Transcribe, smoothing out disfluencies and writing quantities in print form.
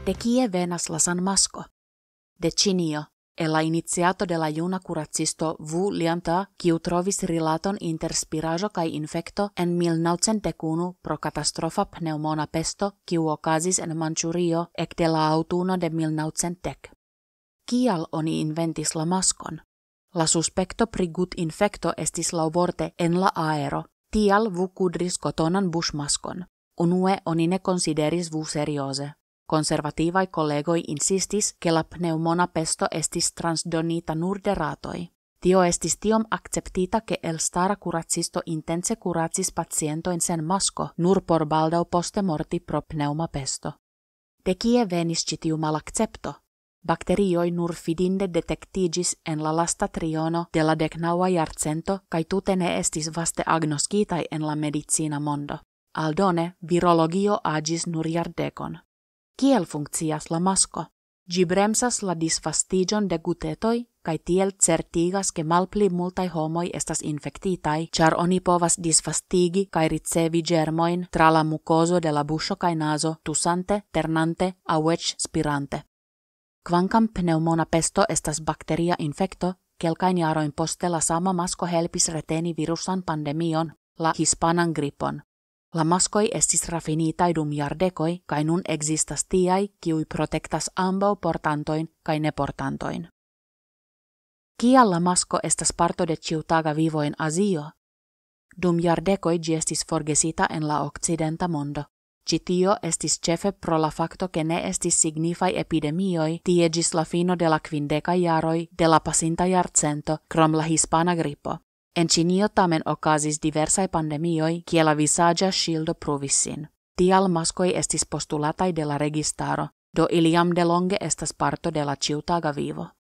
De kie venas la San Masco? De Cinio, e la iniziato de la juna curacisto V. Lianta, kiu trovis rilaton inter spiraĵo kaj infekto en 1901 pro katastrofa pneumona pesto, kiu okazis en Manĉurio ekde la aŭtuno de 1910. Kial oni inventis la maskon? La suspekto pri gut-infekto estis laŭvorte en la aero, tial V kudris kotonan buŝmaskon. Unue oni ne konsideris V serioze. Konservativaj kolegoj insistis, ke la pneumona pesto estis transdonita nur de ratoj. Tio estis tiom akceptita, ke elstara kuracisto intense kuracis pacientojn sen masko, nur por baldaŭ poste morti pro pneuma pesto. De kie venis ĉi tiu malakcepto? Bakterioj nur fidinde detektiĝis en la lasta triono de la 19. jarcento kaj tute ne estis vaste agnoskitaj en la medicina mondo. Aldone, virologio agis nur jardekon. Kiel funkcias la masko? Ĝi bremsas la disvastiĝon de gutetoj kaj tiel certigas, ke malpli multaj homoj estas infektitaj, ĉar oni povas disvastigi kaj ricevi ĝermojn tra la mukozo de la buŝo kaj nazo, tusante, ternante aŭ eĉ spirante. Kvankam pneumona pesto estas bakteria infekto, kelkajn jarojn poste la sama masko helpis reteni virusan pandemion, la hispanan gripon. La maskoj estis rafinitaj dum jardekoj kaj nun ekzistas tiaj, kiuj protektas ambaŭ portantojn kaj neportantojn. Kial la masko estas parto de ĉiutaga vivo en Azio? Dum jardekoj ĝi estis forgesita en la okcidenta mondo. Ĉi tio estis ĉefe pro la fakto, ke ne estis signifaj epidemioj tie ĝis la fino de la 50 jaroj de la pasinta jarcento, krom la hispana gripo. En Ĉinio tamen okazis diversaj pandemioj, kie la vizaĝa ŝildo pruvis sin. Tial maskoj estis postulataj de la registaro, do ili jam delonge estas parto de la ĉiutaga vivo.